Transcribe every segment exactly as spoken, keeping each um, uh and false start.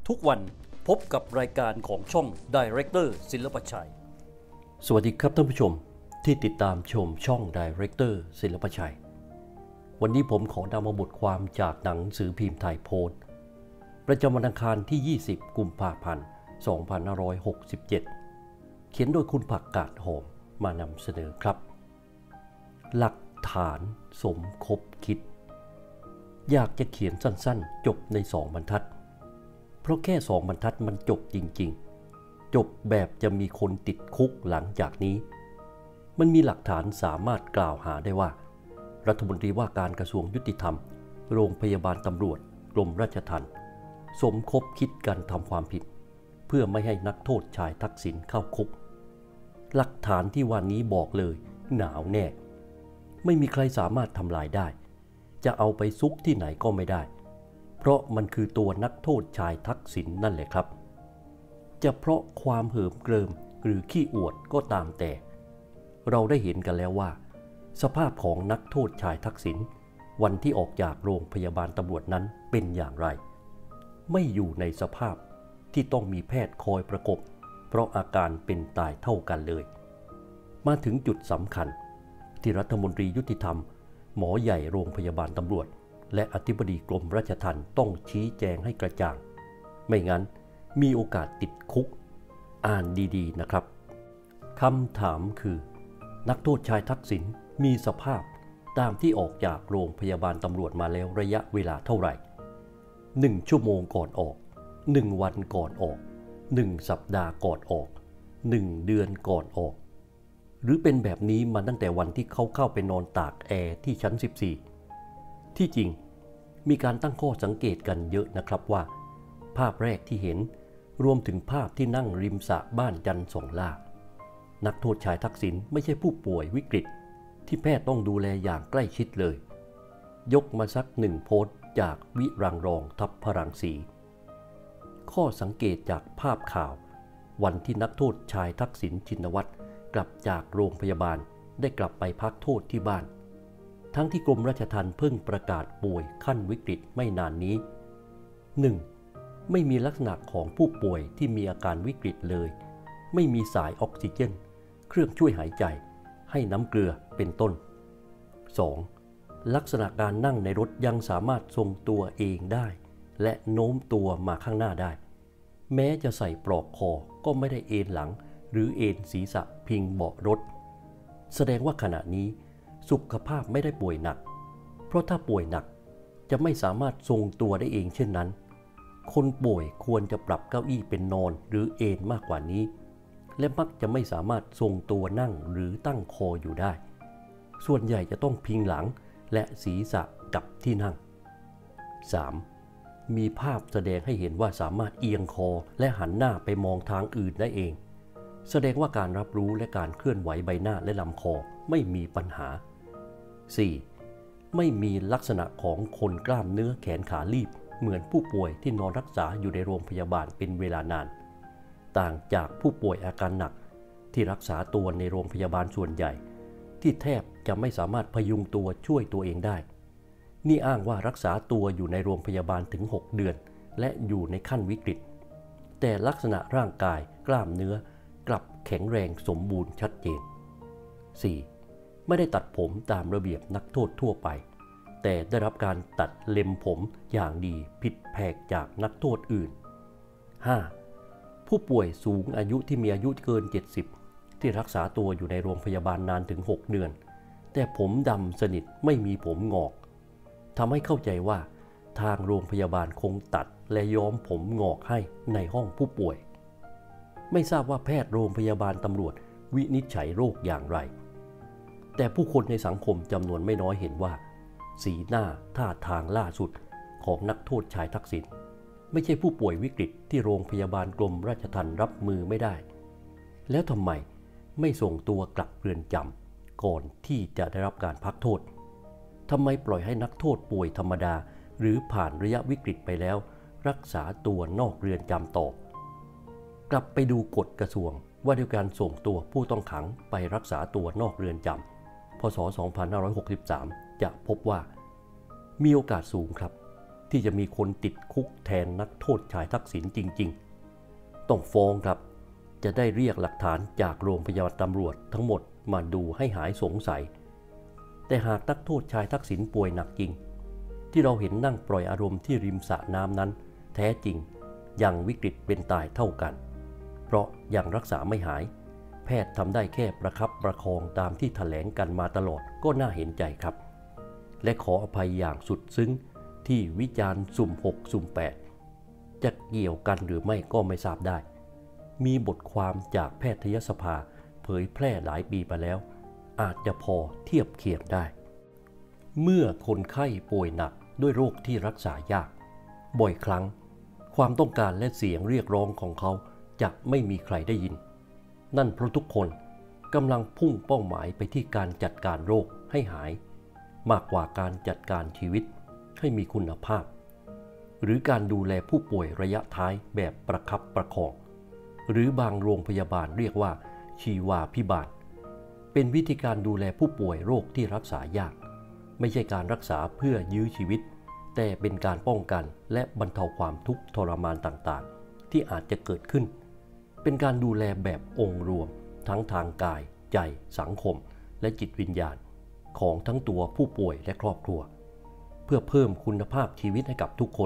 ทุกวันพบกับรายการของช่อง Director ศิลปชัยสวัสดีครับท่านผู้ชมที่ติดตามชมช่อง Director ศิลปชัยวันนี้ผมขอนำมาบทความจากหนังสือพิมพ์ไทยโพสต์ประจำวันอังคารที่ยี่สิบกุมภาพันธ์สองพันห้าร้อยหกสิบเจ็ดเขียนโดยคุณผักกาดหอมมานำเสนอครับหลักฐานสมคบคิดอยากจะเขียนสั้นๆจบในสองบรรทัดเพราะแค่สองบรรทัดมันจบจริงๆจบแบบจะมีคนติดคุกหลังจากนี้มันมีหลักฐานสามารถกล่าวหาได้ว่ารัฐมนตรีว่าการกระทรวงยุติธรรมโรงพยาบาลตำรวจกรมราชทัณฑ์สมคบคิดกันทำความผิดเพื่อไม่ให้นักโทษชายทักษิณเข้าคุกหลักฐานที่วันนี้บอกเลยหนาวแน่ไม่มีใครสามารถทำลายได้จะเอาไปซุกที่ไหนก็ไม่ได้เพราะมันคือตัวนักโทษชายทักษิณ นั่นแหละครับจะเพราะความเหิมเกริมหรือขี้อวดก็ตามแต่เราได้เห็นกันแล้วว่าสภาพของนักโทษชายทักษิณวันที่ออกจากโรงพยาบาลตำรวจนั้นเป็นอย่างไรไม่อยู่ในสภาพที่ต้องมีแพทย์คอยประกบเพราะอาการเป็นตายเท่ากันเลยมาถึงจุดสำคัญที่รัฐมนตรียุติธรรมหมอใหญ่โรงพยาบาลตำรวจและอธิบดีกรมราชทัณฑ์ต้องชี้แจงให้กระจ่างไม่งั้นมีโอกาสติดคุกอ่านดีๆนะครับคำถามคือนักโทษชายทักษิณมีสภาพตามที่ออกจากโรงพยาบาลตำรวจมาแล้วระยะเวลาเท่าไหร่หนึ่งชั่วโมงก่อนออกหนึ่งวันก่อนออกหนึ่งสัปดาห์ก่อนออกหนึ่งเดือนก่อนออกหรือเป็นแบบนี้มาตั้งแต่วันที่เขาเข้าไปนอนตากแอร์ที่ชั้นสิบสี่ที่จริงมีการตั้งข้อสังเกตกันเยอะนะครับว่าภาพแรกที่เห็นรวมถึงภาพที่นั่งริมสระบ้านจันทร์สองล่านักโทษชายทักษิณไม่ใช่ผู้ป่วยวิกฤตที่แพทย์ต้องดูแลอย่างใกล้ชิดเลยยกมาสักหนึ่งโพสต์จากวิรังรองทัพพรังสีข้อสังเกตจากภาพข่าววันที่นักโทษชายทักษิณชินวัตรกลับจากโรงพยาบาลได้กลับไปพักโทษที่บ้านทั้งที่กรมราชทัณฑ์เพิ่งประกาศป่วยขั้นวิกฤตไม่นานนี้ หนึ่ง. ไม่มีลักษณะของผู้ป่วยที่มีอาการวิกฤตเลยไม่มีสายออกซิเจนเครื่องช่วยหายใจให้น้ำเกลือเป็นต้น สอง. ลักษณะการนั่งในรถยังสามารถทรงตัวเองได้และโน้มตัวมาข้างหน้าได้แม้จะใส่ปลอกคอก็ไม่ได้เอนหลังหรือเอนศีรษะพิงเบาะรถแสดงว่าขณะนี้สุขภาพไม่ได้ป่วยหนักเพราะถ้าป่วยหนักจะไม่สามารถทรงตัวได้เองเช่นนั้นคนป่วยควรจะปรับเก้าอี้เป็นนอนหรือเอนมากกว่านี้และมักจะไม่สามารถทรงตัวนั่งหรือตั้งคออยู่ได้ส่วนใหญ่จะต้องพิงหลังและศีรษะกับที่นั่ง สาม. มีภาพแสดงให้เห็นว่าสามารถเอียงคอและหันหน้าไปมองทางอื่นได้เองแสดงว่าการรับรู้และการเคลื่อนไหวใบหน้าและลำคอไม่มีปัญหา สี่. ไม่มีลักษณะของคนกล้ามเนื้อแขนขาลีบเหมือนผู้ป่วยที่นอนรักษาอยู่ในโรงพยาบาลเป็นเวลานานต่างจากผู้ป่วยอาการหนักที่รักษาตัวในโรงพยาบาลส่วนใหญ่ที่แทบจะไม่สามารถพยุงตัวช่วยตัวเองได้นี่อ้างว่ารักษาตัวอยู่ในโรงพยาบาลถึงหกเดือนและอยู่ในขั้นวิกฤตแต่ลักษณะร่างกายกล้ามเนื้อกลับแข็งแรงสมบูรณ์ชัดเจน สี่. ไม่ได้ตัดผมตามระเบียบนักโทษทั่วไปแต่ได้รับการตัดเล็มผมอย่างดีผิดแผกจากนักโทษอื่น ห้า. ผู้ป่วยสูงอายุที่มีอายุเกินเจ็ดสิบที่รักษาตัวอยู่ในโรงพยาบาลนานถึงหกเดือนแต่ผมดำสนิทไม่มีผมงอกทำให้เข้าใจว่าทางโรงพยาบาลคงตัดและย้อมผมงอกให้ในห้องผู้ป่วยไม่ทราบว่าแพทย์โรงพยาบาลตำรวจวินิจฉัยโรคอย่างไรแต่ผู้คนในสังคมจำนวนไม่น้อยเห็นว่าสีหน้าท่าทางล่าสุดของนักโทษชายทักษิณไม่ใช่ผู้ป่วยวิกฤตที่โรงพยาบาลกรมราชทัณฑ์รับมือไม่ได้แล้วทำไมไม่ส่งตัวกลับเรือนจำก่อนที่จะได้รับการพักโทษทำไมปล่อยให้นักโทษป่วยธรรมดาหรือผ่านระยะวิกฤตไปแล้วรักษาตัวนอกเรือนจำต่อกลับไปดูกฎกระทรวงว่าด้วยการส่งตัวผู้ต้องขังไปรักษาตัวนอกเรือนจำพ.ศ. สองพันห้าร้อยหกสิบสามจะพบว่ามีโอกาสสูงครับที่จะมีคนติดคุกแทนนักโทษชายทักษิณจริงๆต้องฟ้องครับจะได้เรียกหลักฐานจากโรงพยาบาลตำรวจทั้งหมดมาดูให้หายสงสัยแต่หากนักโทษชายทักษิณป่วยหนักจริงที่เราเห็นนั่งปล่อยอารมณ์ที่ริมสระน้ำนั้นแท้จริงยังวิกฤตเป็นตายเท่ากันเพราะยังรักษาไม่หายแพทย์ทำได้แค่ประคับประคองตามที่แถลงกันมาตลอดก็น่าเห็นใจครับและขออภัยอย่างสุดซึ้งที่วิจารณ์สุ่มหกสุ่มแปดจะเกี่ยวกันหรือไม่ก็ไม่ทราบได้มีบทความจากแพทยสภาเผยแพร่หลายปีมาแล้วอาจจะพอเทียบเคียงได้เมื่อคนไข้ป่วยหนักด้วยโรคที่รักษายากบ่อยครั้งความต้องการและเสียงเรียกร้องของเขาจะไม่มีใครได้ยินนั่นเพราะทุกคนกำลังพุ่งเป้าหมายไปที่การจัดการโรคให้หายมากกว่าการจัดการชีวิตให้มีคุณภาพหรือการดูแลผู้ป่วยระยะท้ายแบบประคับประคองหรือบางโรงพยาบาลเรียกว่าชีวาภิบาลเป็นวิธีการดูแลผู้ป่วยโรคที่รักษายากไม่ใช่การรักษาเพื่อยื้อชีวิตแต่เป็นการป้องกันและบรรเทาความทุกข์ทรมานต่างๆที่อาจจะเกิดขึ้นเป็นการดูแลแบบองค์รวมทั้งทางกายใจสังคมและจิตวิญญาณของทั้งตัวผู้ป่วยและครอบครัวเพื่อเพิ่มคุณภาพชีวิตให้กับทุกคน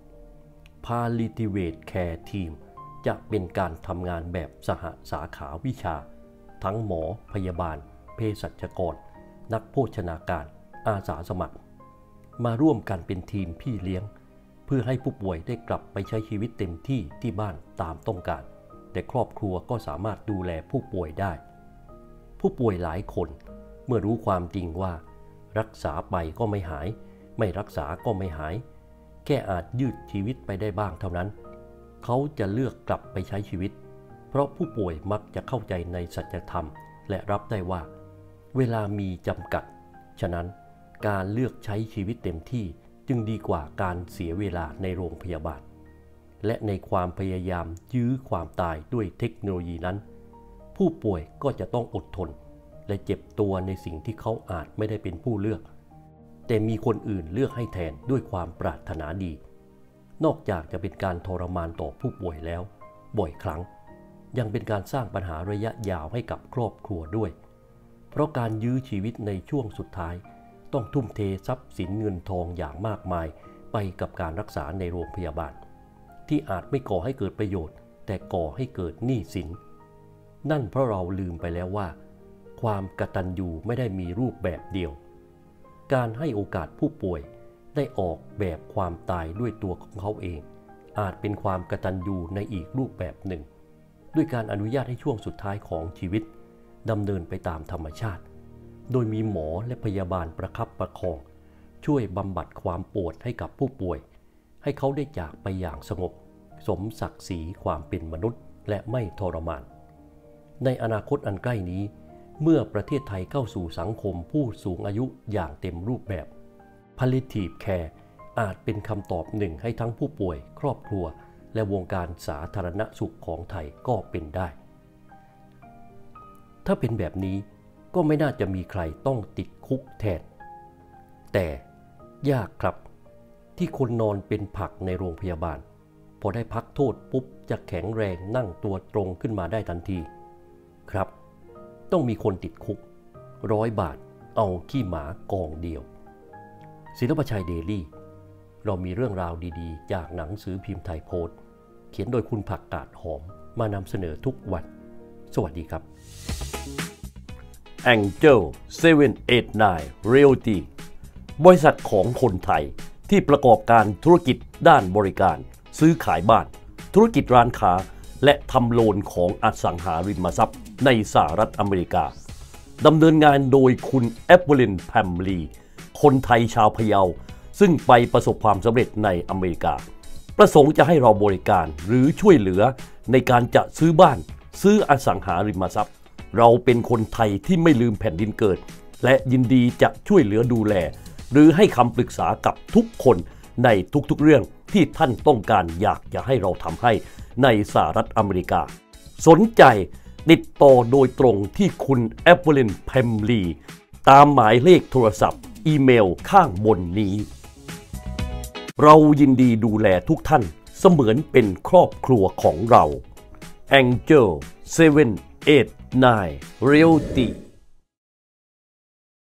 Palliative Care Team จะเป็นการทำงานแบบสหสาขาวิชาทั้งหมอพยาบาลเภสัชกรนักโภชนาการอาสาสมัครมาร่วมกันเป็นทีมพี่เลี้ยงเพื่อให้ผู้ป่วยได้กลับไปใช้ชีวิตเต็มที่ที่บ้านตามต้องการแต่ครอบครัวก็สามารถดูแลผู้ป่วยได้ผู้ป่วยหลายคนเมื่อรู้ความจริงว่ารักษาไปก็ไม่หายไม่รักษาก็ไม่หายแค่อาจยืดชีวิตไปได้บ้างเท่านั้นเขาจะเลือกกลับไปใช้ชีวิตเพราะผู้ป่วยมักจะเข้าใจในสัจธรรมและรับได้ว่าเวลามีจำกัดฉะนั้นการเลือกใช้ชีวิตเต็มที่จึงดีกว่าการเสียเวลาในโรงพยาบาลและในความพยายามยื้อความตายด้วยเทคโนโลยีนั้นผู้ป่วยก็จะต้องอดทนและเจ็บตัวในสิ่งที่เขาอาจไม่ได้เป็นผู้เลือกแต่มีคนอื่นเลือกให้แทนด้วยความปรารถนาดีนอกจากจะเป็นการทรมานต่อผู้ป่วยแล้วบ่อยครั้งยังเป็นการสร้างปัญหาระยะยาวให้กับครอบครัวด้วยเพราะการยื้อชีวิตในช่วงสุดท้ายต้องทุ่มเททรัพย์สินเงินทองอย่างมากมายไปกับการรักษาในโรงพยาบาลที่อาจไม่ก่อให้เกิดประโยชน์แต่ก่อให้เกิดหนี้สินนั่นเพราะเราลืมไปแล้วว่าความกตัญญูไม่ได้มีรูปแบบเดียวการให้โอกาสผู้ป่วยได้ออกแบบความตายด้วยตัวของเขาเองอาจเป็นความกตัญญูในอีกรูปแบบหนึ่งด้วยการอนุญาตให้ช่วงสุดท้ายของชีวิตดำเนินไปตามธรรมชาติโดยมีหมอและพยาบาลประคับประคองช่วยบำบัดความปวดให้กับผู้ป่วยให้เขาได้จากไปอย่างสงบสมศักดิ์ศรีความเป็นมนุษย์และไม่ทรมานในอนาคตอันใกล้นี้เมื่อประเทศไทยเข้าสู่สังคมผู้สูงอายุอย่างเต็มรูปแบบ Palliative Care อาจเป็นคำตอบหนึ่งให้ทั้งผู้ป่วยครอบครัวและวงการสาธารณสุขของไทยก็เป็นได้ถ้าเป็นแบบนี้ก็ไม่น่าจะมีใครต้องติดคุกแทนแต่ยากครับที่คนนอนเป็นผักในโรงพยาบาลพอได้พักโทษปุ๊บจะแข็งแรงนั่งตัวตรงขึ้นมาได้ทันทีครับต้องมีคนติดคุกร้อยบาทเอาขี้หมากองเดียวศิลปชัยเดลี่เรามีเรื่องราวดีๆจากหนังสือพิมพ์ไทยโพสต์เขียนโดยคุณผักกาดหอมมานำเสนอทุกวันสวัสดีครับ Angel เซเว่น เอท ไนน์ Realty บริษัทของคนไทยที่ประกอบการธุรกิจด้านบริการซื้อขายบ้านธุรกิจร้านค้าและทำโลนของอสังหาริมทรัพย์ในสหรัฐอเมริกาดำเนินงานโดยคุณแอปเปิลแพมลีคนไทยชาวพะเยาซึ่งไปประสบความสำเร็จในอเมริกาประสงค์จะให้เราบริการหรือช่วยเหลือในการจะซื้อบ้านซื้ออสังหาริมทรัพย์เราเป็นคนไทยที่ไม่ลืมแผ่นดินเกิดและยินดีจะช่วยเหลือดูแลหรือให้คำปรึกษากับทุกคนในทุกๆเรื่องที่ท่านต้องการอยากจะให้เราทำให้ในสหรัฐอเมริกาสนใจติดต่อโดยตรงที่คุณแอปเปิลแพมลีตามหมายเลขโทรศัพท์อีเมลข้างบนนี้เรายินดีดูแลทุกท่านเสมือนเป็นครอบครัวของเรา Angel เซเว่น เอท ไนน์ Realty